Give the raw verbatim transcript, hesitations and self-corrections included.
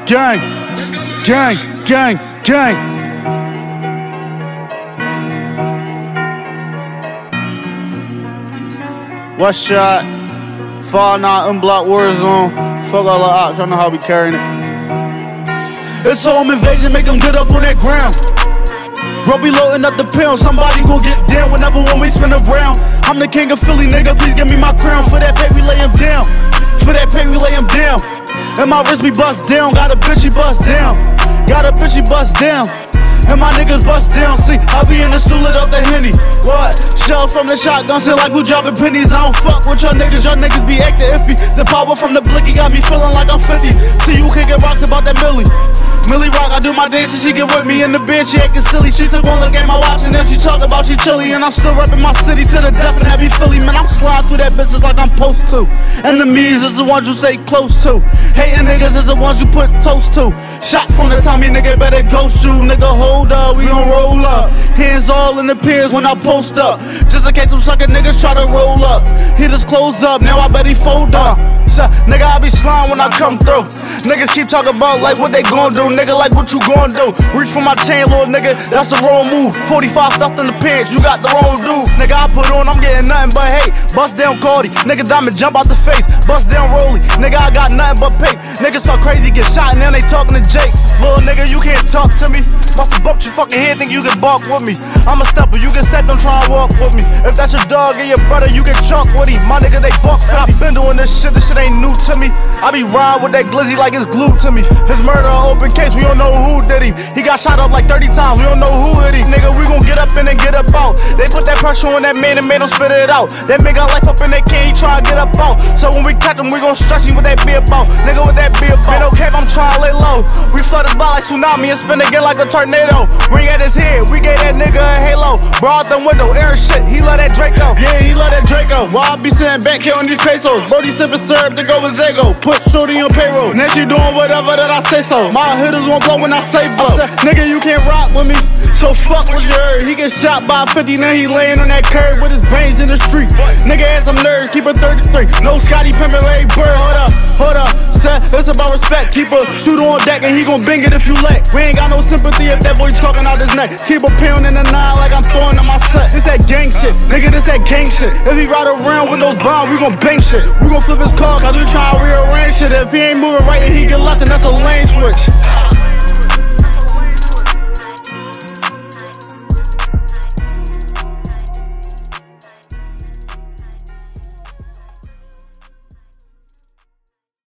gang, gang, gang, gang. One shot, fall nine, unblock war zone. Fuck all the ops, y'all know how we carrying it. It's home invasion, make them get up on that ground. Bro be loading up the pound, somebody gon' get down whenever when we spin around. I'm the king of Philly, nigga, please give me my crown. For that pay, we lay him down. For that pay, we lay him down. And my wrist be bust down, got a bitch, she bust down. Got a bitch, she bust down. And my niggas bust down, see, I be in the stool lit up the Henny. What? Shell from the shotgun, sound like we dropping pennies. I don't fuck with y'all niggas, y'all niggas be acting iffy. The power from the blicky got me feeling like I'm fifty. See, you can't get rocked about that Millie. Millie rock, I do my dance and she get with me in the bed, she acting silly. She took one look at my watch and then she talk about she chilly. And I'm still repping my city to the death and heavy Philly. Man, I'm sliding through that bitch just like I'm supposed to. Enemies is the ones you say close to. Hating niggas is the ones you put toast to. Shot from the Tommy, nigga, better ghost you. Nigga, hold up, we gon' roll up. Hands all in the pins when I post up. Just in case some sucker niggas try to roll up. He just close up, now I bet he fold up. So, nigga, I be slime when I come through. Niggas keep talking about like what they gon' do. Nigga, like what you gon' do. Reach for my chain, little nigga, that's the wrong move. forty-five stuffed in the pants, you got the wrong dude. Nigga, I put on, I'm getting nothing but hate. Bust down Cardi, nigga, diamond jump out the face. Bust down Rolly, nigga, I got nothing but pape. Niggas talk crazy, get shot, and now they talking to Jake. Little nigga, you can't talk to me. Must have bumped your fucking head, think you can bark with me. I'm a stepper, you can step, don't try and walk with me. If that's your dog and your brother, you can chalk with him. My nigga, they buck, and I been doing this shit, this shit ain't new to me. I be riding with that glizzy like it's glued to me. His murder an open case, we don't know who did him. He got shot up like thirty times, we don't know who hit him. Nigga, we gon' get up in and get up out. They put that pressure on that man and made him spit it out. That man got life up in that can, he try to get up out. So when we catch him, we gon' stretch him with that beer bout. Nigga, with that beer bout. Man, okay, I'm trying to lay low. We flood his body like tsunami and spin again like a tornado. Ring at his head, we gave that nigga a halo. Bro out the window, air shit, he love that Draco. Yeah, he love that Draco. While I be sitting back here on these pesos. Brody sippin' syrup to go with Zago. Put shorty on payroll. Now she doing whatever that I say so. My hitters won't blow when I say blow. I said, nigga, you can't rock with me. So fuck what you heard. He get shot by fifty, now he laying on that curb with his brains in the street. Nigga had some nerves, keep it thirty-three. No Scotty pimpin' Larry Bird. Hold up, hold up. Set, it's about respect. Keep a shooter on deck and he gon' bang it if you let. We ain't got no sympathy if that boy talking out his neck. Keep a pound in the nine like I'm throwing on my set. This that gang shit, nigga, this that gang shit. If he ride around with those bombs, we gon' bang shit. We gon' flip his car, cause we tryna rearrange shit. If he ain't moving right and he get left, then that's a lane switch.